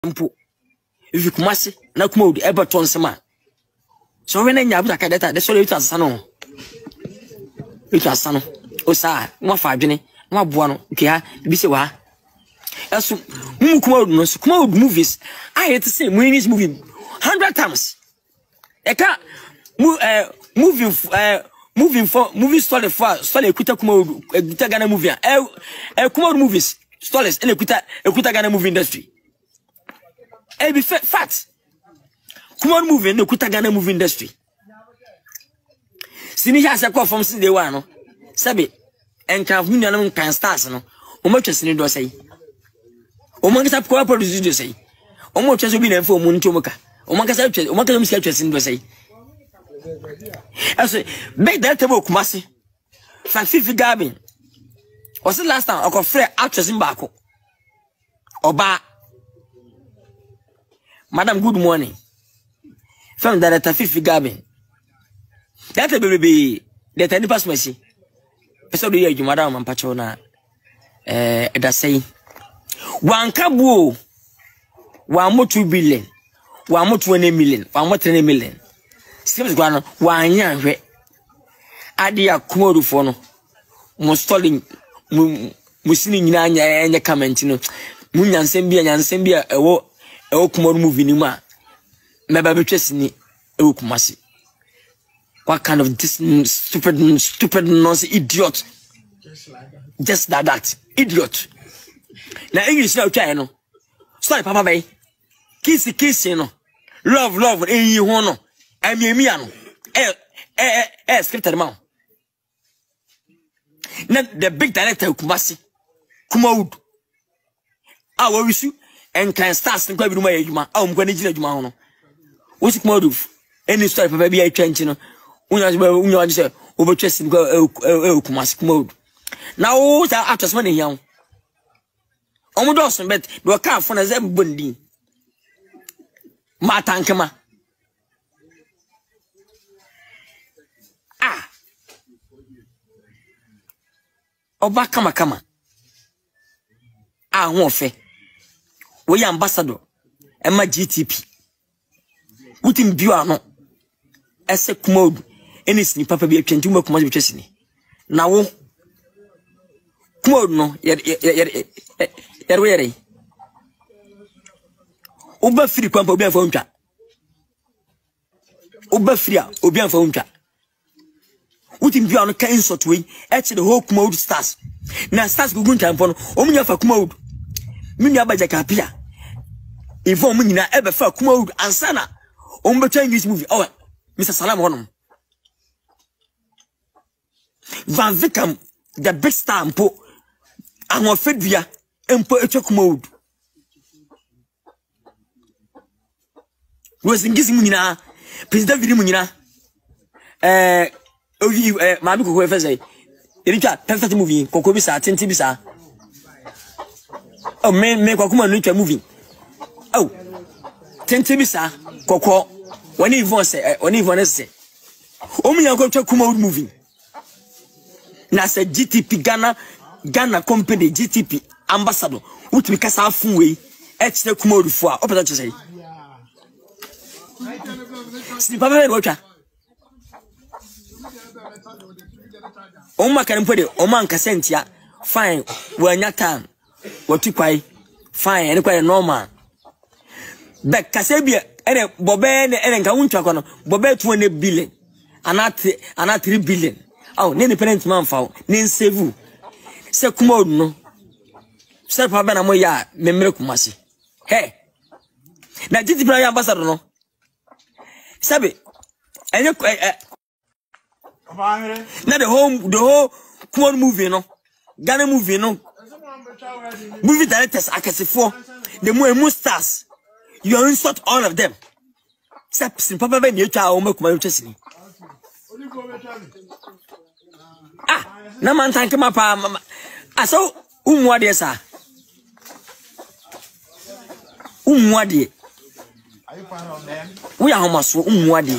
mpo if you kumase na kuma odi Everton sema so when nya buta kadeta de so le asasa no itu asano o sa mo fa adwene mo aboa no okay ha bi se wa aso mu kuma odi no so kuma odi movies I hate to say mu English movie 100 times eka movie story for story ekuta kuma odi ekuta Ghana movie kuma odi movies stories and ekuta Ghana movie industry be fact. Come on, moving no kuta Ghana movie industry. Sini has a call from day one. No, Sabi, and can stars no. Much as in do say. Omanga co produce do say. Much as been for Muntomoka. Omanga sketches in do say. I say, make that table Kumasi. Fifi Gabin. Was the last time I got free actress in Bako? Oba. Madam, good morning. From that at 50 Gabin. That baby, that any pass mercy. So do you, Madam and Patrona? That say 1 cabo 1 more 2 billion, 1 more 20 million, 1 more 20 million. Seems one 1 year. Adia Kumodu Fono. Mostalling Musini Nanya and the comment, Munyan Sembia, a Kumor movie nima. Maybe ni Kumasi. What kind of this stupid nonsense idiot? Just that idiot. Now English now China. Sorry, Papa Bay. Kiss, no. Love, you hono. I'm Miano. Scripted man. Now the big director Kumasi. Kumoud. I will wish you. And can start to go to my juma. I'm going to do Juma. What's it mode of any story for baby? I change, you know. When say over chest and go Kumas mode. Now, what are after money young? Almost but do a car for a Zem Bundi. Martha Ankomah. Oba kama. Won't fe. We ambassador, Emma GTP. Utim Buano, Ese Kumod, any snip papa be a gentleman command with Chesney. Now, Kumod no, yet, Uber free pump Obian Fonja. Uber free Obian Fonja. Utim Buano can sort way, at the whole Kumod stars. Now stars go good time for Omnia for Kumod. Minya Bajakapia. Inform me na ever for Kumod and Sana. This movie. Oh, Mr. Salam Honum. Van Vicam, the best star and po. I'm a Fedvia and po a Kumod. Was in Gizmunina, President Vimunina. Mamiko, whoever say. Erika, perfect movie, Kokobisa, Tentibisa. Oh, man, make a Kuma movie. Oh, Tentibisa, Coco, when he wants to say, only I'm going to come out moving. Now, say GTP Ghana company, GTP ambassador, which because our full way, it's the commode for open to say. Sleep over water. Oma can put it, Oman Cassentia, fine, we're not time. What you quite fine and quite normal. But Casabia and Bobbe and Kaunchakono, Bobbe 20 billion, and not 3 billion. Oh, any parent man found, Nin Sevu. Se Kumono. Se Pabana Moya, Memekumasi. Hey, now did the ambassador no? Sabi, and you now the whole Kumon movie no, Ghana movie no. Movie directors, I can say for the more stars. You insult all of them. Steps in Papa Ben, you child, make my destiny. No man, thank you, my pa. I saw what is sir? Wadi. We are almost Wadi.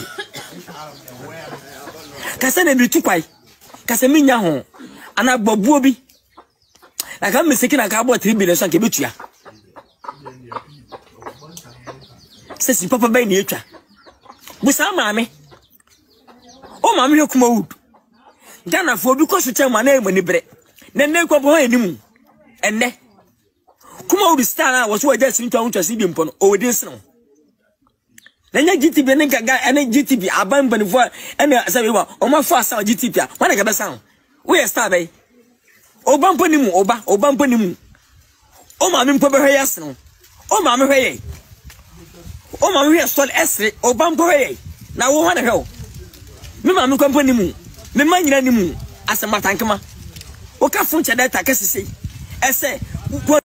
Cassandra be too quiet. Casamina home. And I Bobobi. I can't mistaken a cowboy 3 billion sank. Sesi papa bay ni etwa. Busa maame. O maame hwe kuma wood. Gana fo bi koso chema na emani bre. Nenne ko bo enimu. Enne. Kuma wood star na wo so waja sin twa untwa si bi mpo no. O wedin sno. Nanya GTB ne gaga ene GTB aban banifo ene sabe wa o ma fa sa GTB a wana ga besan. Wo ye star bay. Oba mpo nimu oba mpo nimu. O maame mpo be hwe yasno. O maame hwe ye. O ma me sol esre o bampo he na wo hwana he me ma me kwampo ni mu me ma nyina ni mu ase Martha Ankomah o ka fun che data kasisi ese